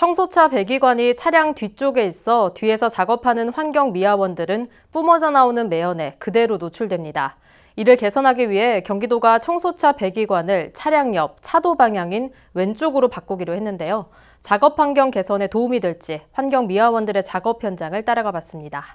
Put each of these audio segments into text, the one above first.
청소차 배기관이 차량 뒤쪽에 있어 뒤에서 작업하는 환경미화원들은 뿜어져 나오는 매연에 그대로 노출됩니다. 이를 개선하기 위해 경기도가 청소차 배기관을 차량 옆 차도 방향인 왼쪽으로 바꾸기로 했는데요. 작업 환경 개선에 도움이 될지 환경미화원들의 작업 현장을 따라가 봤습니다.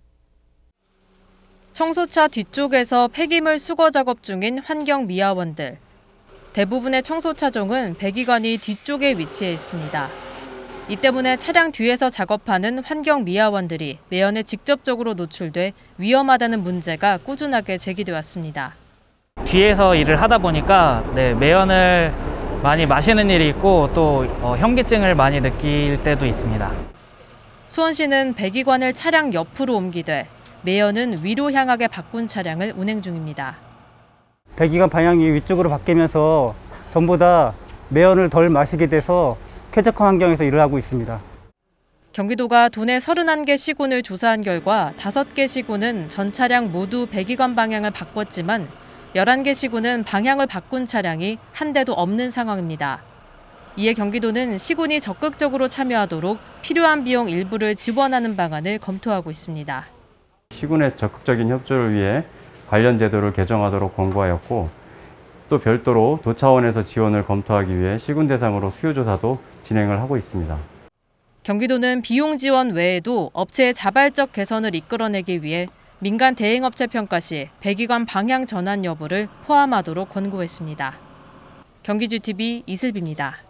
청소차 뒤쪽에서 폐기물 수거 작업 중인 환경미화원들. 대부분의 청소차종은 배기관이 뒤쪽에 위치해 있습니다. 이 때문에 차량 뒤에서 작업하는 환경미화원들이 매연에 직접적으로 노출돼 위험하다는 문제가 꾸준하게 제기돼 왔습니다. 뒤에서 일을 하다 보니까 매연을 많이 마시는 일이 있고 또 현기증을 많이 느낄 때도 있습니다. 수원시는 배기관을 차량 옆으로 옮기되 매연은 위로 향하게 바꾼 차량을 운행 중입니다. 배기관 방향이 위쪽으로 바뀌면서 전부 다 매연을 덜 마시게 돼서 쾌적한 환경에서 일을 하고 있습니다. 경기도가 도내 31개 시군을 조사한 결과 5개 시군은 전 차량 모두 배기관 방향을 바꿨지만 11개 시군은 방향을 바꾼 차량이 한 대도 없는 상황입니다. 이에 경기도는 시군이 적극적으로 참여하도록 필요한 비용 일부를 지원하는 방안을 검토하고 있습니다. 시군의 적극적인 협조를 위해 관련 제도를 개정하도록 권고하였고 또 별도로 도 차원에서 지원을 검토하기 위해 시군 대상으로 수요조사도 진행을 하고 있습니다. 경기도는 비용 지원 외에도 업체의 자발적 개선을 이끌어내기 위해 민간 대행업체 평가 시 배기관 방향 전환 여부를 포함하도록 권고했습니다. 경기GTV 이슬비입니다.